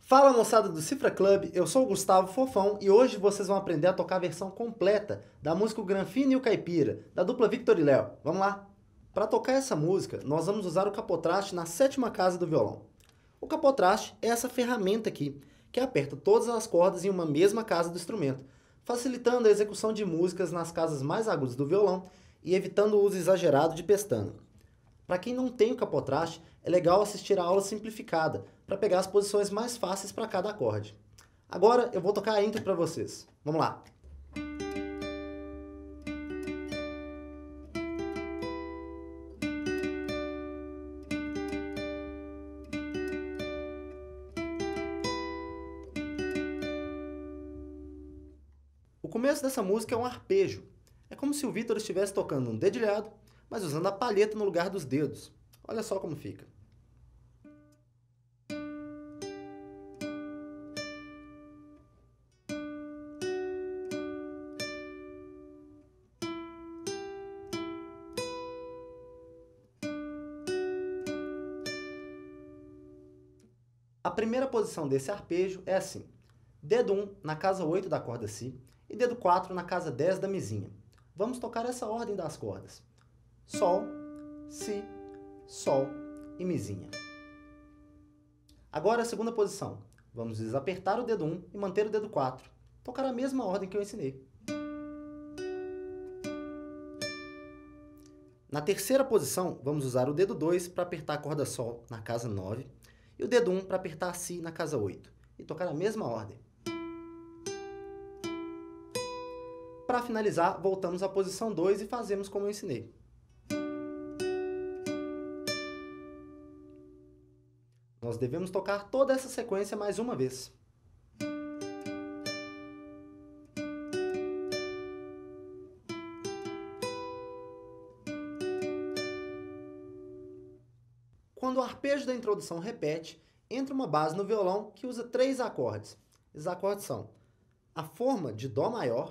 Fala moçada do Cifra Club, eu sou o Gustavo Fofão e hoje vocês vão aprender a tocar a versão completa da música O Granfino e o Caipira, da dupla Victor e Léo. Vamos lá? Para tocar essa música, nós vamos usar o capotraste na sétima casa do violão. O capotraste é essa ferramenta aqui, que aperta todas as cordas em uma mesma casa do instrumento, facilitando a execução de músicas nas casas mais agudas do violão e evitando o uso exagerado de pestana. Para quem não tem o capotraste, é legal assistir a aula simplificada, para pegar as posições mais fáceis para cada acorde. Agora eu vou tocar a intro para vocês. Vamos lá! O começo dessa música é um arpejo. É como se o Victor estivesse tocando um dedilhado, mas usando a palheta no lugar dos dedos. Olha só como fica. A primeira posição desse arpejo é assim: dedo 1 na casa 8 da corda Si e dedo 4 na casa 10 da Mizinha. Vamos tocar essa ordem das cordas: Sol, Si, Sol e Mizinha. Agora a segunda posição. Vamos desapertar o dedo 1 e manter o dedo 4. Tocar a mesma ordem que eu ensinei. Na terceira posição, vamos usar o dedo 2 para apertar a corda Sol na casa 9 e o dedo 1 para apertar Si na casa 8 e tocar a mesma ordem. Para finalizar, voltamos à posição 2 e fazemos como eu ensinei. Nós devemos tocar toda essa sequência mais uma vez. Quando o arpejo da introdução repete, entra uma base no violão que usa 3 acordes. Esses acordes são a forma de Dó maior,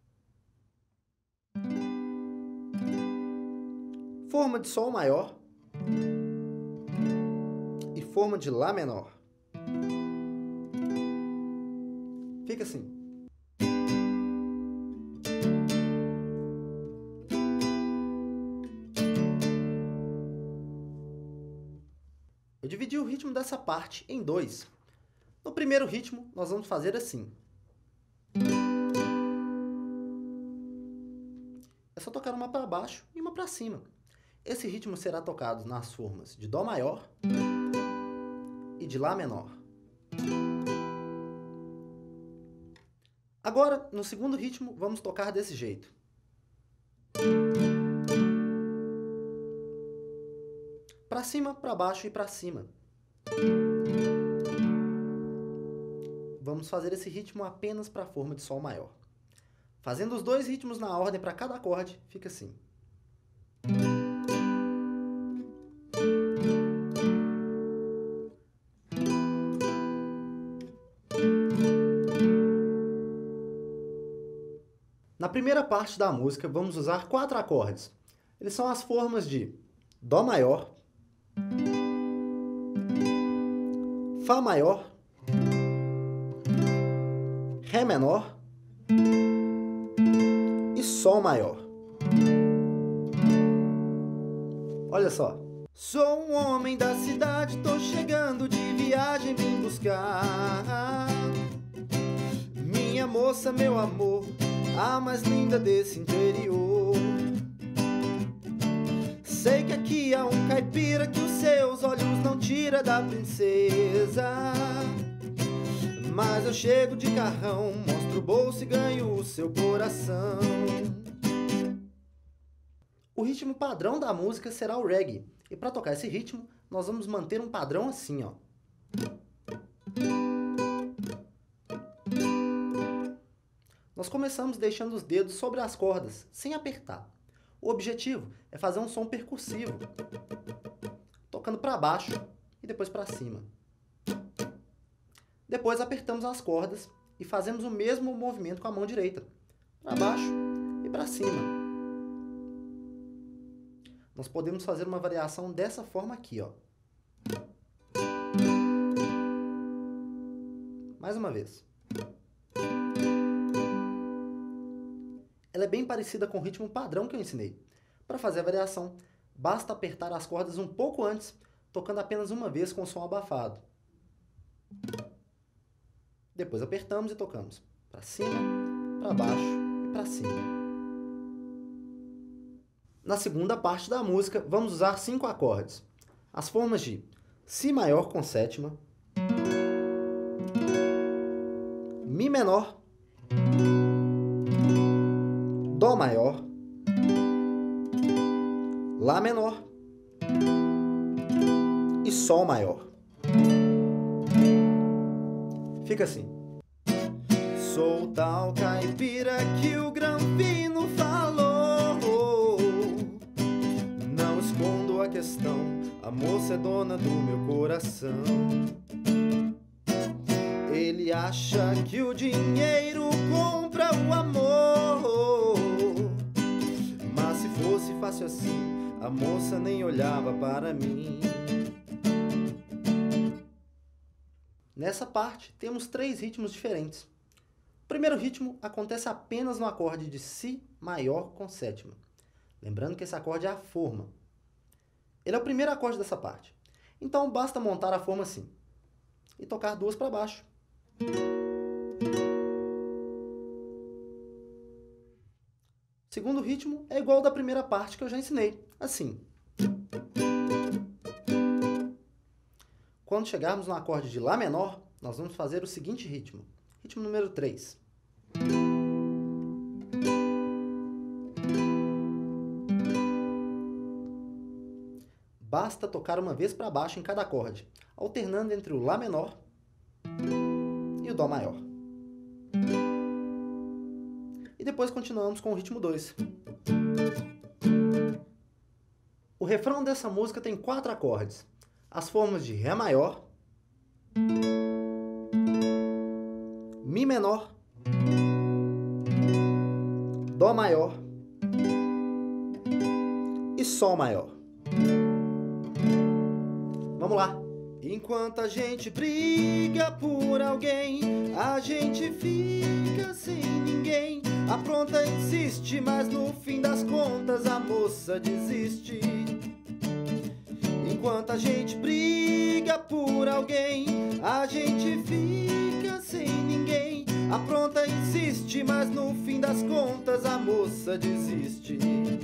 forma de Sol maior e forma de Lá menor. Fica assim. Eu dividi o ritmo dessa parte em 2. No primeiro ritmo, nós vamos fazer assim. É só tocar uma para baixo e uma para cima. Esse ritmo será tocado nas formas de Dó maior e de Lá menor. Agora, no segundo ritmo, vamos tocar desse jeito. Para cima, para baixo e para cima. Vamos fazer esse ritmo apenas para a forma de Sol maior. Fazendo os 2 ritmos na ordem para cada acorde, fica assim. Na primeira parte da música, vamos usar 4 acordes. Eles são as formas de Dó maior, Fá maior, Ré menor e Sol maior. Olha só. Sou um homem da cidade, tô chegando de viagem, vim buscar minha moça, meu amor, a mais linda desse interior. Sei que aqui há um caipira que os seus olhos não tira da princesa, mas eu chego de carrão, mostro o bolso e ganho o seu coração. O ritmo padrão da música será o reggae, e para tocar esse ritmo, nós vamos manter um padrão assim, ó. Nós começamos deixando os dedos sobre as cordas, sem apertar. O objetivo é fazer um som percussivo, tocando para baixo e depois para cima. Depois apertamos as cordas e fazemos o mesmo movimento com a mão direita, para baixo e para cima. Nós podemos fazer uma variação dessa forma aqui, ó. Mais uma vez. Ela é bem parecida com o ritmo padrão que eu ensinei. Para fazer a variação, basta apertar as cordas um pouco antes, tocando apenas uma vez com o som abafado. Depois apertamos e tocamos para cima, para baixo e para cima. Na segunda parte da música, vamos usar 5 acordes. As formas de Si maior com sétima, Mi menor, Dó maior, Lá menor e Sol maior. Fica assim. Sou tal caipira que o Granfino falou. Não escondo a questão, a moça é dona do meu coração. Ele acha que o dinheiro compra o amor, mas se fosse fácil assim, a moça nem olhava para mim. Nessa parte, temos 3 ritmos diferentes. O primeiro ritmo acontece apenas no acorde de Si maior com sétima. Lembrando que esse acorde é a forma. Ele é o primeiro acorde dessa parte. Então, basta montar a forma assim e tocar 2 para baixo. O segundo ritmo é igual ao da primeira parte que eu já ensinei, assim. Quando chegarmos no acorde de Lá menor, nós vamos fazer o seguinte ritmo. Ritmo número 3. Basta tocar uma vez para baixo em cada acorde, alternando entre o Lá menor e o Dó maior. E depois continuamos com o ritmo 2. O refrão dessa música tem 4 acordes. As formas de Ré maior, Mi menor, Dó maior e Sol maior. Vamos lá! Enquanto a gente briga por alguém, a gente fica sem ninguém. A pronta insiste, mas no fim das contas a moça desiste. Enquanto a gente briga por alguém, a gente fica sem ninguém. A pronta insiste, mas no fim das contas a moça desiste.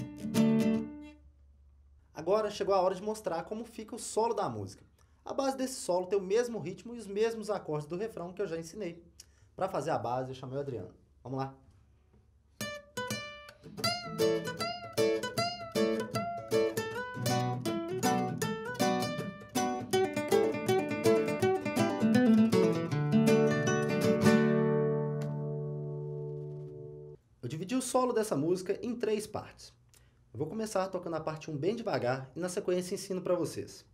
Agora chegou a hora de mostrar como fica o solo da música. A base desse solo tem o mesmo ritmo e os mesmos acordes do refrão que eu já ensinei. Para fazer a base, eu chamei o Adriano. Vamos lá? Eu dividi o solo dessa música em 3 partes. Eu vou começar tocando a parte 1 bem devagar e na sequência ensino para vocês.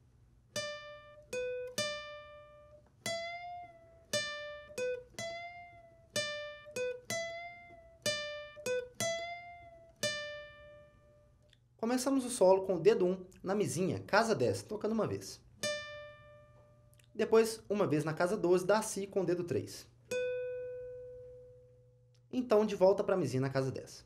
Começamos o solo com o dedo 1 na mizinha, casa 10, tocando uma vez. Depois, uma vez na casa 12, dá Si com o dedo 3. Então, de volta para a mizinha na casa 10.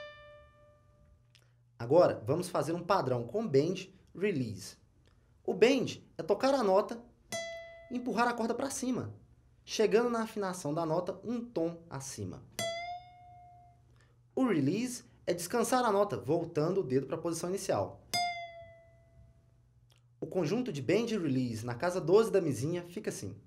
Agora, vamos fazer um padrão com bend, release. O bend é tocar a nota e empurrar a corda para cima, chegando na afinação da nota um tom acima. O release é descansar a nota, voltando o dedo para a posição inicial. O conjunto de bend e release na casa 12 da mizinha fica assim.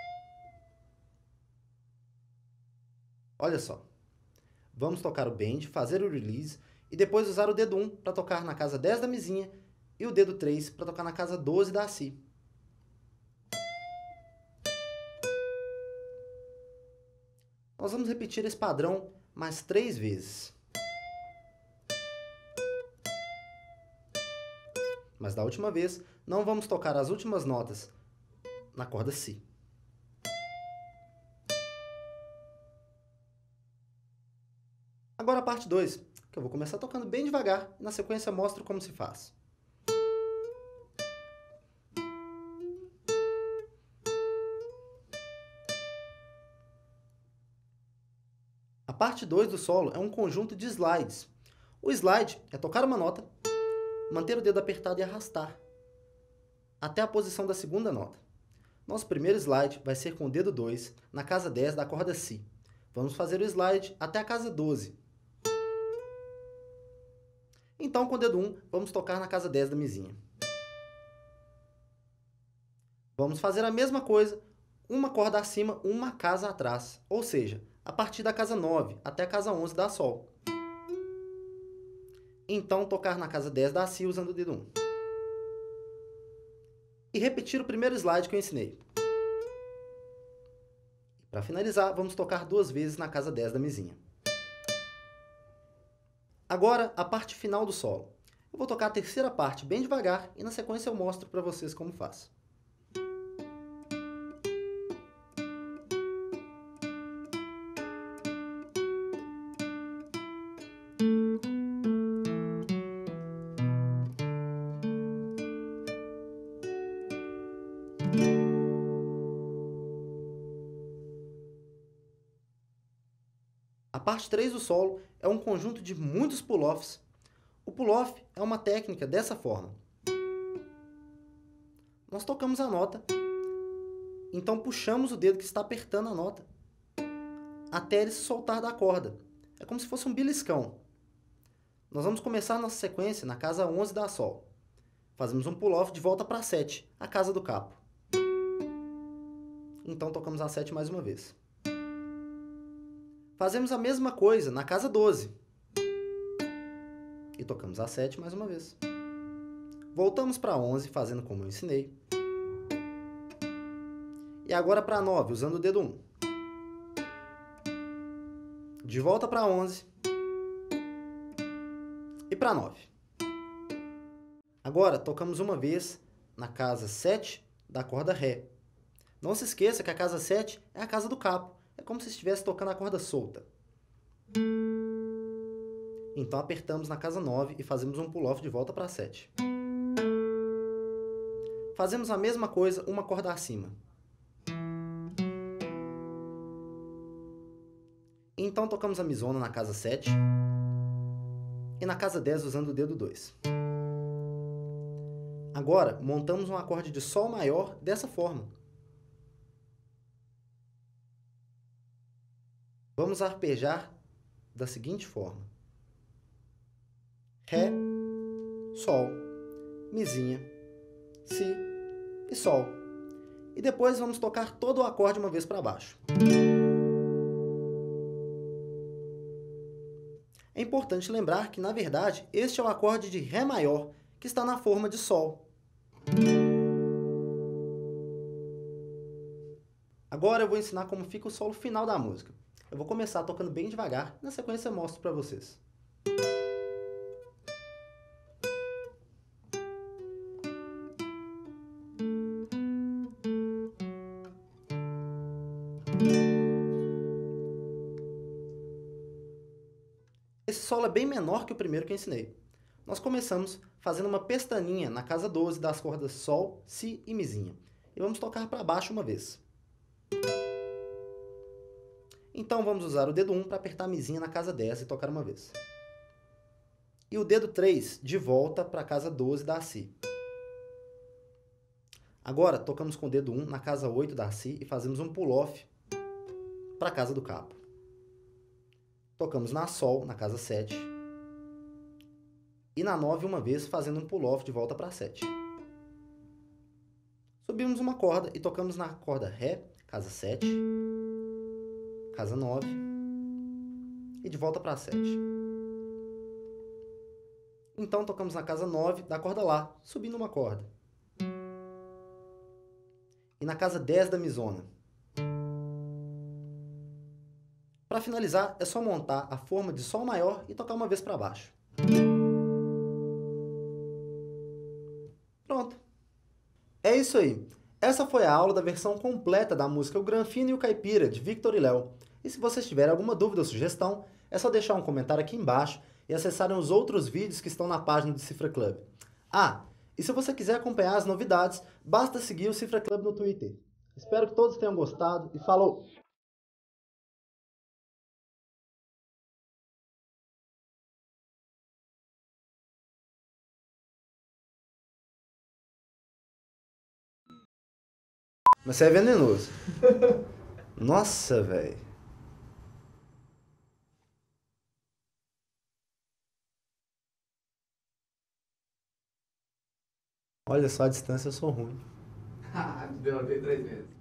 Olha só. Vamos tocar o bend, fazer o release e depois usar o dedo 1 para tocar na casa 10 da mizinha e o dedo 3 para tocar na casa 12 da Si. Nós vamos repetir esse padrão mais 3 vezes. Mas da última vez, não vamos tocar as últimas notas na corda Si. Agora a parte 2, que eu vou começar tocando bem devagar e na sequência mostro como se faz. A parte 2 do solo é um conjunto de slides. O slide é tocar uma nota, manter o dedo apertado e arrastar até a posição da segunda nota. Nosso primeiro slide vai ser com o dedo 2 na casa 10 da corda Si. Vamos fazer o slide até a casa 12. Então, com o dedo 1, vamos tocar na casa 10 da Mizinha. Vamos fazer a mesma coisa, uma corda acima, uma casa atrás, ou seja, a partir da casa 9 até a casa 11 da Sol. Então, tocar na casa 10 da Si usando o dedo 1. E repetir o primeiro slide que eu ensinei. Para finalizar, vamos tocar 2 vezes na casa 10 da Mizinha. Agora, a parte final do solo. Eu vou tocar a terceira parte bem devagar e na sequência eu mostro para vocês como faz. A parte 3 do solo é um conjunto de muitos pull-offs. O pull-off é uma técnica dessa forma. Nós tocamos a nota, então puxamos o dedo que está apertando a nota até ele se soltar da corda. É como se fosse um beliscão. Nós vamos começar nossa sequência na casa 11 da Sol. Fazemos um pull-off de volta para a 7, a casa do capo. Então tocamos a 7 mais uma vez. Fazemos a mesma coisa na casa 12. E tocamos a 7 mais uma vez. Voltamos para a 11, fazendo como eu ensinei. E agora para a 9, usando o dedo 1. De volta para a 11. E para a 9. Agora tocamos uma vez na casa 7 da corda Ré. Não se esqueça que a casa 7 é a casa do capo. É como se estivesse tocando a corda solta. Então apertamos na casa 9 e fazemos um pull-off de volta para a 7. Fazemos a mesma coisa uma corda acima. Então tocamos a mizona na casa 7 e na casa 10 usando o dedo 2. Agora montamos um acorde de Sol maior dessa forma. Vamos arpejar da seguinte forma: Ré, Sol, Mizinha, Si e Sol. E depois vamos tocar todo o acorde uma vez para baixo. É importante lembrar que, na verdade, este é o acorde de Ré maior, que está na forma de Sol. Agora eu vou ensinar como fica o solo final da música. Eu vou começar tocando bem devagar, na sequência eu mostro para vocês. Esse solo é bem menor que o primeiro que eu ensinei. Nós começamos fazendo uma pestaninha na casa 12 das cordas Sol, Si e Mizinha. E vamos tocar para baixo uma vez. Então vamos usar o dedo 1 para apertar a Mizinha na casa 10 e tocar uma vez. E o dedo 3 de volta para a casa 12 da Si. Agora tocamos com o dedo 1 na casa 8 da Si e fazemos um pull-off para a casa do capo. Tocamos na Sol, na casa 7. E na 9 uma vez, fazendo um pull-off de volta para a 7. Subimos uma corda e tocamos na corda Ré, casa 7, casa 9 e de volta para a 7. Então tocamos na casa 9 da corda Lá, subindo uma corda. E na casa 10 da mizona. Para finalizar, é só montar a forma de Sol maior e tocar uma vez para baixo. Pronto. É isso aí. Essa foi a aula da versão completa da música O Granfino e o Caipira, de Victor e Léo. E se vocês tiverem alguma dúvida ou sugestão, é só deixar um comentário aqui embaixo e acessarem os outros vídeos que estão na página do Cifra Club. Ah, e se você quiser acompanhar as novidades, basta seguir o Cifra Club no Twitter. Espero que todos tenham gostado e falou! Mas você é venenoso. Nossa, velho. Olha só a distância, eu sou ruim. Derrotei 3 vezes.